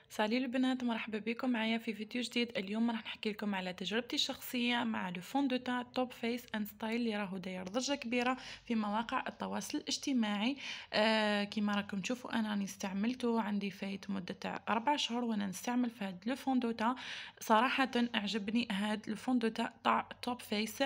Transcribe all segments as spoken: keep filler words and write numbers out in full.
سالي البنات، مرحبا بكم معايا في فيديو جديد. اليوم راح نحكي لكم على تجربتي الشخصيه مع لو فون دو تان توب فيس اند ستايل اللي راهو داير ضجه كبيره في مواقع التواصل الاجتماعي. آه كيما راكم تشوفوا انا راني استعملته، عندي فايت مده تاع أربع شهور وانا نستعمل في هاد لو فون دو تان. صراحه اعجبني هاد لو فون دو تان تاع توب فيس.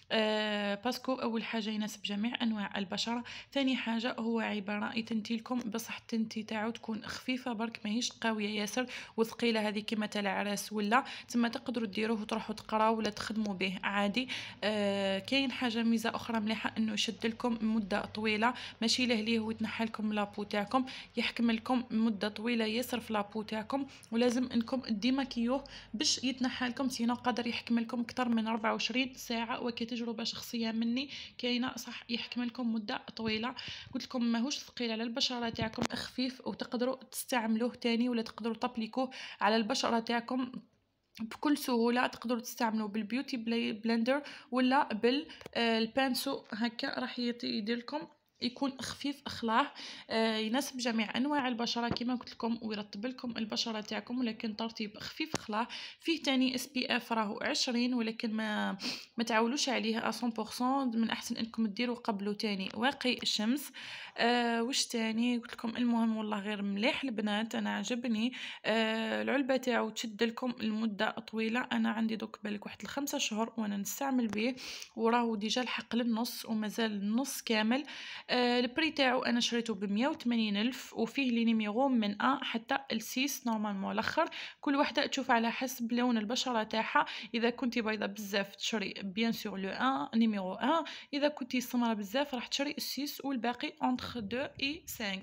آه باسكو اول حاجه يناسب جميع انواع البشره، ثاني حاجه هو عباره يتنتي لكم بصح التنتي تاعو تكون خفيفه برك ماهيش قويه ياسر وثقيله هذه كيما تاع العراس، ولا تما تقدروا ديروه وتروحوا تقراو ولا تخدموا به عادي. آه كاين حاجه ميزه اخرى مليحه انه يشد لكم مده طويله، ماشي لهليه ويتنحى لكم لابو تاعكم، يحكم لكم مده طويله ياسر في لابو تاعكم، ولازم انكم ديماكيوه باش يتنحى لكم، سينو قادر يحكم لكم اكثر من أربعة وعشرين ساعه، وكتجربه شخصيه مني كاينه صح يحكم لكم مده طويله. قلت لكم ماهوش ثقيل على البشره تاعكم، خفيف وتقدروا تستعملوه تاني ولا تقدروا تابليكوه على البشره تاعكم بكل سهوله. تقدروا تستعملوا بالبيوتي بلندر ولا بالبانسو، هكا راح يدير لكم يكون خفيف اخلاه. آه يناسب جميع انواع البشره كما قلت لكم، ويرطب لكم البشره تاعكم ولكن ترطيب خفيف اخلاه. فيه تاني اس بي اف راهو عشرين، ولكن ما ما تعولوش عليه مية بالمية، من احسن انكم ديروا قبله تاني واقي الشمس. آه وش تاني قلت لكم؟ المهم والله غير مليح البنات، انا عجبني. آه العلبه تاعو تشد لكم المده طويله، انا عندي دوك بالك واحد الخمسة شهور وانا نستعمل به، وراهو ديجا لحق للنص ومازال النص كامل. آه البري تاعو انا شريته ب مية وثمانين الف، وفيه لي نيميرو من واحد حتى لستة نورمالمون. الاخر كل وحده تشوف على حسب لون البشره تاعها، اذا كنتي بيضه بزاف تشري بيان سور لو واحد نيميرو واحد، اذا كنتي سمراء بزاف راح تشري ستة والباقي اونتر اثنين و خمسة.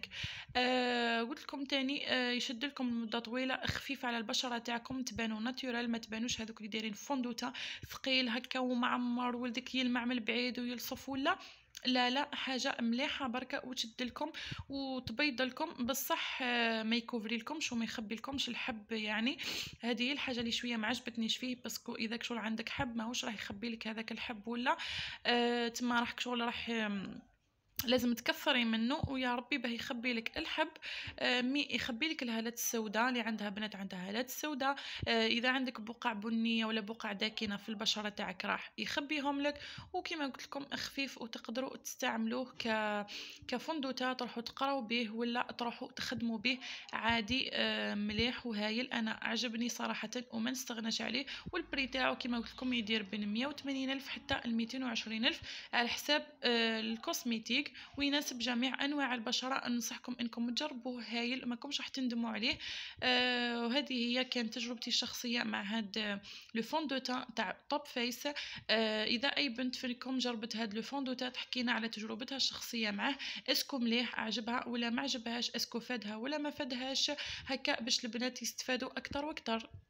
آه قلت لكم تاني آه يشد لكم المده طويله، خفيف على البشره تاعكم، تبانوا ناتورال، ما تبانوش هذوك اللي دايرين فوندوتا ثقيل هكا ومعمر ولدك يلمع من بعيد ويلصف، ولا لا لا حاجه مليحه بركه وتشد لكم وتبيض لكم بصح. آه ما يكوفري لكمش وما يخبي لكمش الحب يعني. هذه هي الحاجه اللي شويه ما عجبتنيش فيه، باسكو اذا كشغل عندك حب ماهوش راح يخبي لك هذاك الحب، ولا آه تما راح كشغل راح لازم تكثري منه ويا ربي باه يخبي لك الحب. آه مي يخبي لك الهالات السوداء اللي عندها بنات، عندها هالات السوداء. آه اذا عندك بقع بنيه ولا بقع داكنه في البشره تاعك راح يخبيهم لك. وكما قلت لكم خفيف وتقدروا تستعملوه ك كفندوتا تروحوا تقراو به ولا تروحوا تخدموا به عادي. آه مليح وهايل، انا عجبني صراحه وما نستغناش عليه. والبري تاعو كما قلت لكم يدير بين مية وثمانين الف حتى مئتين وعشرين الف على حساب آه الكوسميتيك، ويناسب جميع انواع البشره. انصحكم انكم تجربوه، هايل ماكمش راح تندموا عليه. آه وهذه هي كانت تجربتي الشخصيه مع هاد لو فون دو تان تاع توب فيس. آه اذا اي بنت فيكم جربت هاد لو فون دو تان تحكينا على تجربتها الشخصيه معه، اسكو مليح عجبها ولا ما عجبهاش، اسكو فادها ولا ما فادهاش، هكا باش البنات يستفادوا اكثر واكثر.